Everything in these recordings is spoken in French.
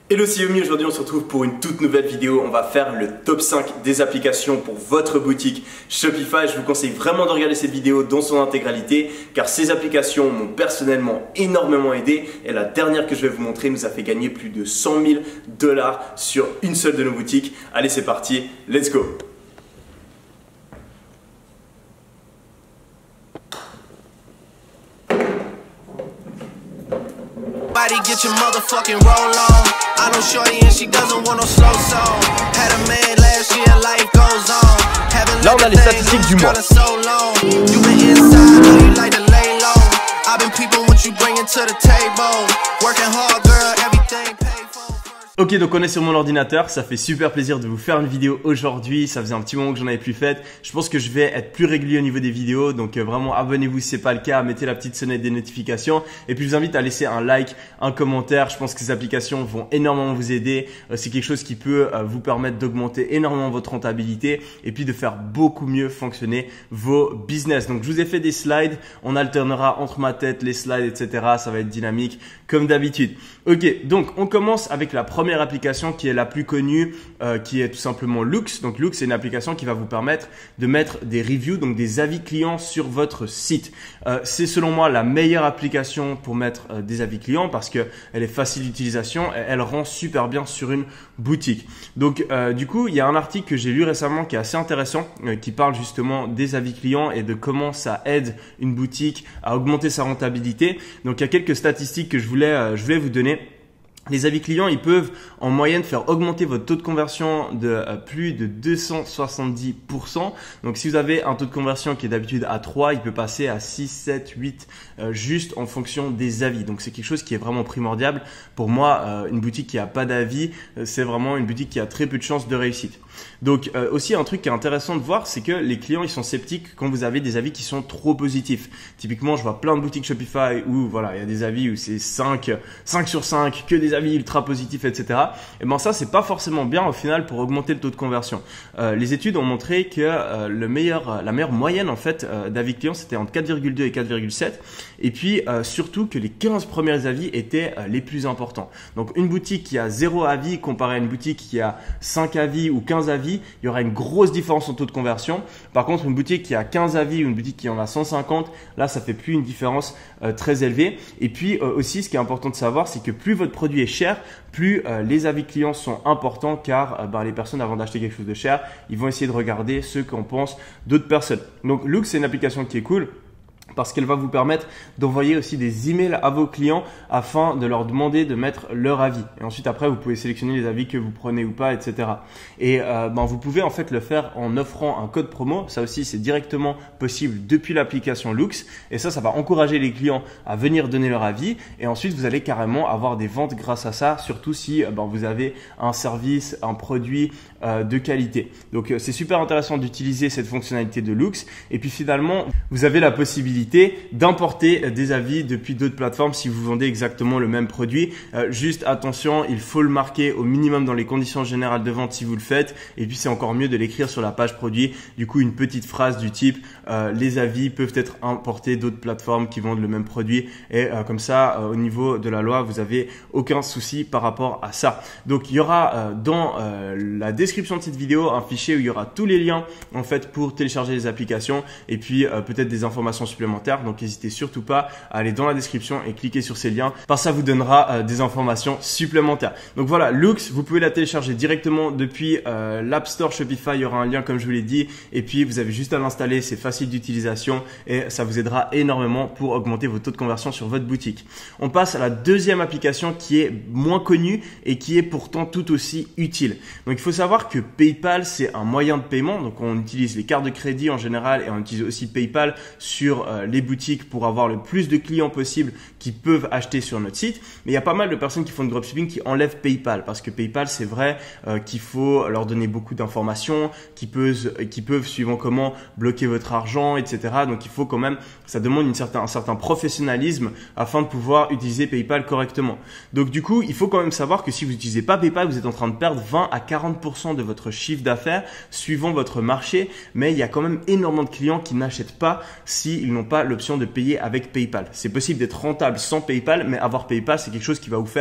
Hello CMI, aujourd'hui on se retrouve pour une toute nouvelle vidéo. On va faire le top 5 des applications pour votre boutique Shopify. Je vous conseille vraiment de regarder cette vidéo dans son intégralité car ces applications m'ont personnellement énormément aidé et la dernière que je vais vous montrer nous a fait gagner plus de 100 000 $ sur une seule de nos boutiques. Allez, c'est parti, let's go! Get your motherfucking roll on. I know shorty and she doesn't want no slow song. Had a man last year, life goes on. Là, on a les statistiques du mois. You been inside, know you like to lay low. I've been peeping what you bringing to the table. Working hard, girl, everything paid for. Ok, donc on est sur mon ordinateur, ça fait super plaisir de vous faire une vidéo aujourd'hui, ça faisait un petit moment que j'en avais plus fait. Je pense que je vais être plus régulier au niveau des vidéos, donc vraiment abonnez-vous si c'est pas le cas, mettez la petite sonnette des notifications et puis je vous invite à laisser un like, un commentaire. Je pense que ces applications vont énormément vous aider, c'est quelque chose qui peut vous permettre d'augmenter énormément votre rentabilité et puis de faire beaucoup mieux fonctionner vos business. Donc je vous ai fait des slides, on alternera entre ma tête, les slides, etc. Ça va être dynamique comme d'habitude. Ok, donc on commence avec la première application qui est la plus connue, qui est tout simplement Loox. Donc Loox, c'est une application qui va vous permettre de mettre des reviews, donc des avis clients sur votre site. C'est selon moi la meilleure application pour mettre des avis clients parce que elle est facile d'utilisation et elle rend super bien sur une boutique. Donc du coup, il y a un article que j'ai lu récemment qui est assez intéressant, qui parle justement des avis clients et de comment ça aide une boutique à augmenter sa rentabilité. Donc il y a quelques statistiques que je voulais vous donner. Les avis clients, ils peuvent en moyenne faire augmenter votre taux de conversion de plus de 270%. Donc si vous avez un taux de conversion qui est d'habitude à 3, il peut passer à 6, 7, 8 juste en fonction des avis. Donc c'est quelque chose qui est vraiment primordial. Pour moi, une boutique qui a pas d'avis, c'est vraiment une boutique qui a très peu de chances de réussite. Donc aussi un truc qui est intéressant de voir, c'est que les clients ils sont sceptiques quand vous avez des avis qui sont trop positifs. Typiquement, je vois plein de boutiques Shopify où voilà, il y a des avis où c'est 5 sur 5, que des avis ultra positifs, etc. Et ben ça, c'est pas forcément bien au final pour augmenter le taux de conversion. Les études ont montré que la meilleure moyenne en fait d'avis clients, c'était entre 4,2 et 4,7. Et puis surtout que les 15 premiers avis étaient les plus importants. Donc une boutique qui a 0 avis comparé à une boutique qui a 5 avis ou 15 avis, il y aura une grosse différence en taux de conversion. Par contre, une boutique qui a 15 avis ou une boutique qui en a 150, là, ça fait plus une différence très élevée. Et puis aussi, ce qui est important de savoir, c'est que plus votre produit est cher, plus les avis clients sont importants car les personnes, avant d'acheter quelque chose de cher, ils vont essayer de regarder ce qu'en pensent d'autres personnes. Donc, Loox, c'est une application qui est cool parce qu'elle va vous permettre d'envoyer aussi des emails à vos clients afin de leur demander de mettre leur avis. Et ensuite, après, vous pouvez sélectionner les avis que vous prenez ou pas, etc. Et vous pouvez en fait le faire en offrant un code promo. Ça aussi, c'est directement possible depuis l'application Loox. Et ça va encourager les clients à venir donner leur avis. Et ensuite, vous allez carrément avoir des ventes grâce à ça, surtout si vous avez un service, un produit de qualité. Donc, c'est super intéressant d'utiliser cette fonctionnalité de Loox. Et puis finalement, vous avez la possibilité d'importer des avis depuis d'autres plateformes si vous vendez exactement le même produit. Juste attention, il faut le marquer au minimum dans les conditions générales de vente si vous le faites. Et puis c'est encore mieux de l'écrire sur la page produit. Du coup, une petite phrase du type les avis peuvent être importés d'autres plateformes qui vendent le même produit. Et comme ça, au niveau de la loi, vous avez aucun souci par rapport à ça. Donc il y aura dans la description de cette vidéo un fichier où il y aura tous les liens en fait pour télécharger les applications et puis peut-être des informations supplémentaires. Donc n'hésitez surtout pas à aller dans la description et cliquer sur ces liens parce que ça vous donnera des informations supplémentaires. Donc voilà, Loox, vous pouvez la télécharger directement depuis l'App Store Shopify. Il y aura un lien comme je vous l'ai dit et puis vous avez juste à l'installer. C'est facile d'utilisation et ça vous aidera énormément pour augmenter vos taux de conversion sur votre boutique. On passe à la deuxième application qui est moins connue et qui est pourtant tout aussi utile. Donc il faut savoir que PayPal, c'est un moyen de paiement. Donc on utilise les cartes de crédit en général et on utilise aussi PayPal sur les boutiques pour avoir le plus de clients possible qui peuvent acheter sur notre site. Mais il y a pas mal de personnes qui font du dropshipping qui enlèvent PayPal parce que PayPal, c'est vrai qu'il faut leur donner beaucoup d'informations, qui peuvent suivant comment bloquer votre argent, etc. Donc il faut quand même, ça demande un certain professionnalisme afin de pouvoir utiliser PayPal correctement. Donc du coup, il faut quand même savoir que si vous n'utilisez pas PayPal, vous êtes en train de perdre 20 à 40% de votre chiffre d'affaires suivant votre marché. Mais il y a quand même énormément de clients qui n'achètent pas s'ils n'ont pas l'option de payer avec PayPal. C'est possible d'être rentable sans PayPal, mais avoir PayPal, c'est quelque chose qui va vous faire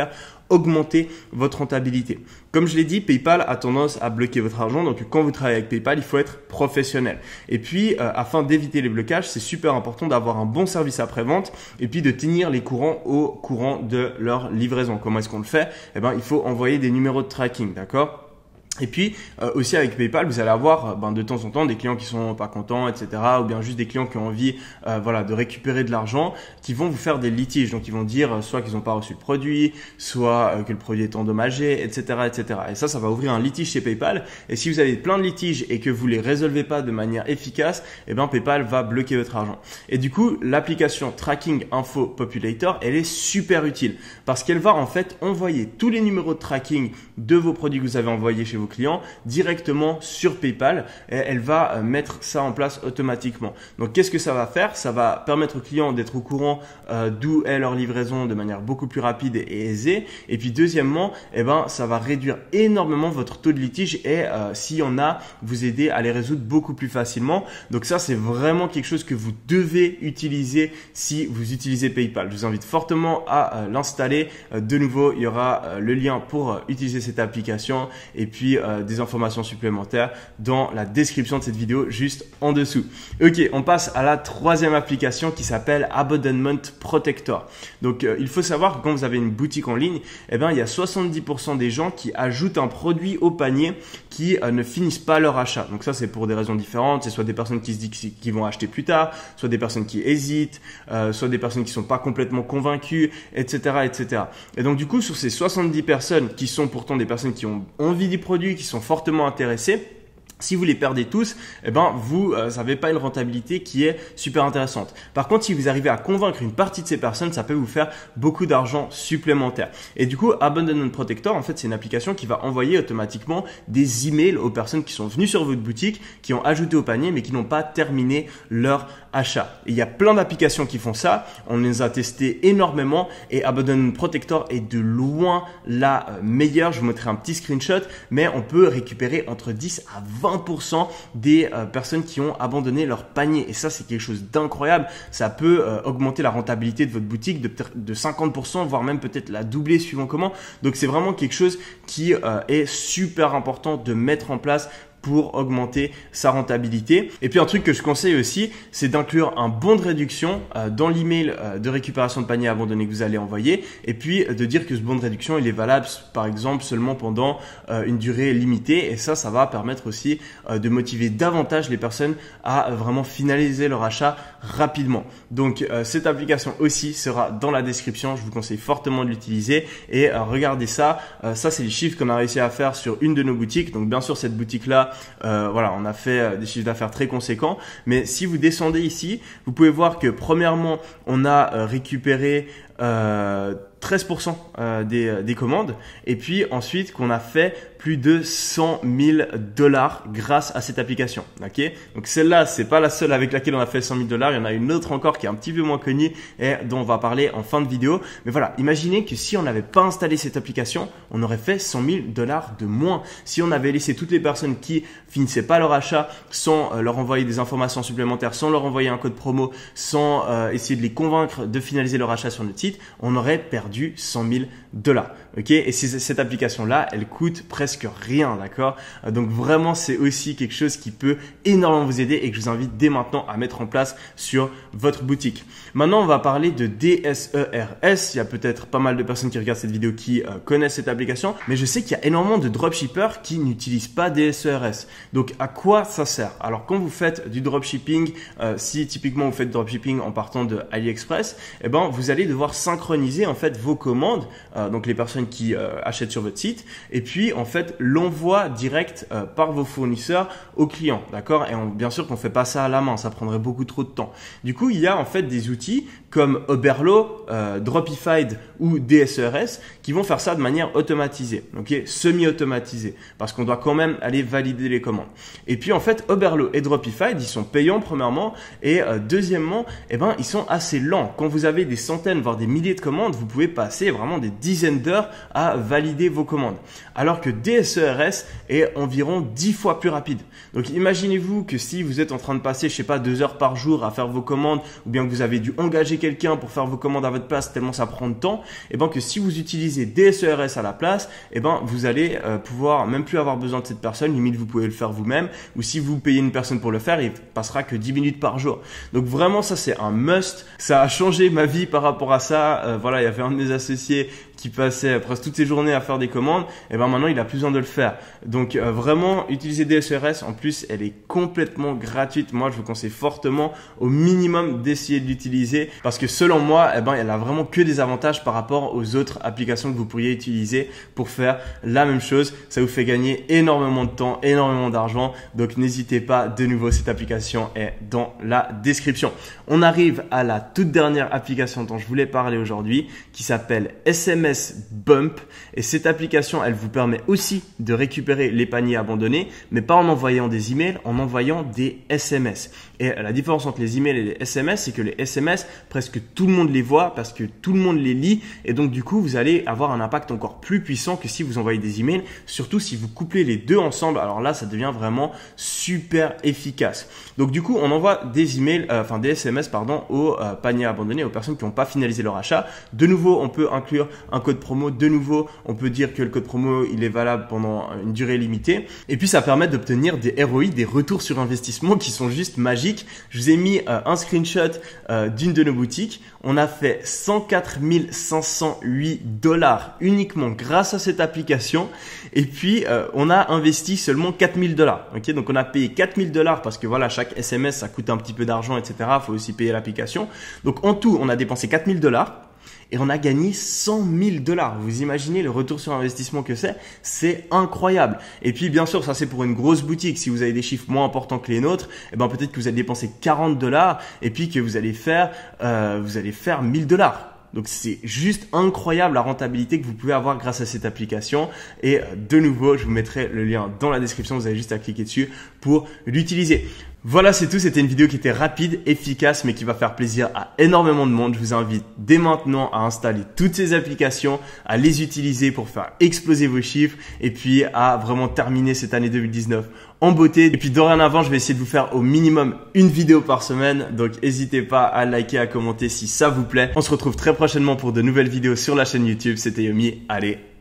augmenter votre rentabilité. Comme je l'ai dit, PayPal a tendance à bloquer votre argent. Donc, quand vous travaillez avec PayPal, il faut être professionnel. Et puis, afin d'éviter les blocages, c'est super important d'avoir un bon service après-vente et puis de tenir les courants au courant de leur livraison. Comment est-ce qu'on le fait? Eh ben, il faut envoyer des numéros de tracking, d'accord? Et puis aussi avec PayPal, vous allez avoir de temps en temps des clients qui sont pas contents, etc. Ou bien juste des clients qui ont envie de récupérer de l'argent, qui vont vous faire des litiges. Donc ils vont dire soit qu'ils n'ont pas reçu le produit, soit que le produit est endommagé, etc., etc. Et ça va ouvrir un litige chez PayPal. Et si vous avez plein de litiges et que vous les résolvez pas de manière efficace, eh ben PayPal va bloquer votre argent. Et du coup, l'application Tracking Info Populator, elle est super utile parce qu'elle va en fait envoyer tous les numéros de tracking de vos produits que vous avez envoyés chez vos clients directement sur PayPal et elle va mettre ça en place automatiquement. Donc qu'est-ce que ça va faire? Ça va permettre aux clients d'être au courant d'où est leur livraison de manière beaucoup plus rapide et aisée. Et puis deuxièmement, ça va réduire énormément votre taux de litige et s'il y en a, vous aider à les résoudre beaucoup plus facilement. Donc ça, c'est vraiment quelque chose que vous devez utiliser si vous utilisez PayPal. Je vous invite fortement à l'installer. De nouveau, il y aura le lien pour utiliser cette application et puis des informations supplémentaires dans la description de cette vidéo juste en dessous. Ok, on passe à la troisième application qui s'appelle Abandonment Protector. Donc, il faut savoir que quand vous avez une boutique en ligne, il y a 70% des gens qui ajoutent un produit au panier qui ne finissent pas leur achat. Donc ça, c'est pour des raisons différentes. C'est soit des personnes qui se disent qu'ils vont acheter plus tard, soit des personnes qui hésitent, soit des personnes qui sont pas complètement convaincues, etc., etc. Et donc, du coup, sur ces 70 personnes qui sont pourtant des personnes qui ont envie du produit, qui sont fortement intéressés, si vous les perdez tous, vous n'avez pas une rentabilité qui est super intéressante. Par contre, si vous arrivez à convaincre une partie de ces personnes, ça peut vous faire beaucoup d'argent supplémentaire. Et du coup, Abandonment Protector, en fait, c'est une application qui va envoyer automatiquement des emails aux personnes qui sont venues sur votre boutique, qui ont ajouté au panier, mais qui n'ont pas terminé leur achat. Et il y a plein d'applications qui font ça. On les a testées énormément et Abandonment Protector est de loin la meilleure. Je vous montrerai un petit screenshot, mais on peut récupérer entre 10 à 20% des personnes qui ont abandonné leur panier. Et ça, c'est quelque chose d'incroyable. Ça peut augmenter la rentabilité de votre boutique de 50%, voire même peut-être la doubler suivant comment. Donc, c'est vraiment quelque chose qui est super important de mettre en place pour augmenter sa rentabilité. Et puis un truc que je conseille aussi, c'est d'inclure un bon de réduction dans l'email de récupération de panier abandonné que vous allez envoyer et puis de dire que ce bon de réduction, il est valable par exemple seulement pendant une durée limitée et ça va permettre aussi de motiver davantage les personnes à vraiment finaliser leur achat rapidement. Donc cette application aussi sera dans la description, je vous conseille fortement de l'utiliser et regardez ça, ça c'est les chiffres qu'on a réussi à faire sur une de nos boutiques. Donc bien sûr cette boutique là, on a fait des chiffres d'affaires très conséquents. Mais si vous descendez ici, vous pouvez voir que premièrement, on a récupéré 13% des commandes et puis ensuite qu'on a fait plus de $100 000 grâce à cette application. Ok, donc celle-là, c'est pas la seule avec laquelle on a fait $100 000. Il y en a une autre encore qui est un petit peu moins connue et dont on va parler en fin de vidéo. Mais voilà, imaginez que si on n'avait pas installé cette application, on aurait fait $100 000 de moins. Si on avait laissé toutes les personnes qui finissaient pas leur achat sans leur envoyer des informations supplémentaires, sans leur envoyer un code promo, sans essayer de les convaincre de finaliser leur achat sur notre site, on aurait perdu $100 000. Ok, et cette application-là, elle coûte presque rien, d'accord? Donc vraiment, c'est aussi quelque chose qui peut énormément vous aider et que je vous invite dès maintenant à mettre en place sur votre boutique. Maintenant, on va parler de DSERS. Il y a peut-être pas mal de personnes qui regardent cette vidéo qui connaissent cette application, mais je sais qu'il y a énormément de dropshippers qui n'utilisent pas DSERS. Donc, à quoi ça sert? Alors, quand vous faites du dropshipping, si typiquement vous faites dropshipping en partant de AliExpress, vous allez devoir synchroniser en fait vos commandes, donc les personnes qui achètent sur votre site, et puis en fait l'envoi direct par vos fournisseurs aux clients, d'accord? Et bien sûr qu'on fait pas ça à la main, ça prendrait beaucoup trop de temps. Du coup, il y a en fait des outils comme Oberlo, Dropified ou DSERS qui vont faire ça de manière automatisée, ok, semi-automatisée, parce qu'on doit quand même aller valider les commandes. Et puis en fait, Oberlo et Dropified, ils sont payants premièrement, et deuxièmement, ils sont assez lents. Quand vous avez des centaines, voire des milliers de commandes, vous pouvez passer vraiment des dizaines d'heures à valider vos commandes. Alors que DSERS est environ 10 fois plus rapide. Donc imaginez-vous que si vous êtes en train de passer, je sais pas, 2 heures par jour à faire vos commandes, ou bien que vous avez dû engager quelqu'un pour faire vos commandes à votre place tellement ça prend de temps, et ben que si vous utilisez DSERS à la place, et ben vous allez pouvoir même plus avoir besoin de cette personne, limite vous pouvez le faire vous-même, ou si vous payez une personne pour le faire, il passera que 10 minutes par jour. Donc vraiment ça c'est un must, ça a changé ma vie par rapport à ça. Voilà, il y avait un de mes associés qui passait presque toutes ses journées à faire des commandes, et ben maintenant il a plus besoin de le faire. Donc vraiment utiliser DSERS, en plus elle est complètement gratuite. Moi je vous conseille fortement au minimum d'essayer de l'utiliser parce que selon moi elle a vraiment que des avantages par rapport aux autres applications que vous pourriez utiliser pour faire la même chose. Ça vous fait gagner énormément de temps, énormément d'argent, donc n'hésitez pas, de nouveau cette application est dans la description. On arrive à la toute dernière application dont je voulais parler aujourd'hui qui s'appelle SMS Bump, et cette application elle vous permet aussi de récupérer les paniers abandonnés, mais pas en envoyant des emails, en envoyant des SMS. Et la différence entre les emails et les SMS, c'est que les SMS, presque tout le monde les voit parce que tout le monde les lit, et donc du coup vous allez avoir un impact encore plus puissant que si vous envoyez des emails, surtout si vous couplez les deux ensemble. Alors là ça devient vraiment super efficace. Donc du coup on envoie des emails, des SMS aux paniers abandonnés, aux personnes qui n'ont pas finalisé leur achat. De nouveau on peut inclure un code promo, de nouveau on peut dire que le code promo il est valable pendant une durée limitée, et puis ça permet d'obtenir des ROI, des retours sur investissement qui sont juste magiques. Je vous ai mis un screenshot d'une de nos boutiques. On a fait 104 508 $ uniquement grâce à cette application, et puis on a investi seulement 4 000 $. Ok, donc on a payé 4 000 $ parce que voilà, chaque SMS ça coûte un petit peu d'argent, etc. Il faut aussi payer l'application. Donc en tout on a dépensé 4 000 $. Et on a gagné 100 000 $. Vous imaginez le retour sur investissement que c'est incroyable. Et puis bien sûr, ça c'est pour une grosse boutique. Si vous avez des chiffres moins importants que les nôtres, peut-être que vous allez dépenser 40 $ et puis que vous allez faire 1 000 $. Donc c'est juste incroyable la rentabilité que vous pouvez avoir grâce à cette application. Et de nouveau, je vous mettrai le lien dans la description. Vous avez juste à cliquer dessus pour l'utiliser. Voilà, c'est tout. C'était une vidéo qui était rapide, efficace, mais qui va faire plaisir à énormément de monde. Je vous invite dès maintenant à installer toutes ces applications, à les utiliser pour faire exploser vos chiffres et puis à vraiment terminer cette année 2019 en beauté. Et puis dorénavant, je vais essayer de vous faire au minimum une vidéo par semaine. Donc n'hésitez pas à liker, à commenter si ça vous plaît. On se retrouve très prochainement pour de nouvelles vidéos sur la chaîne YouTube. C'était Yomi. Allez,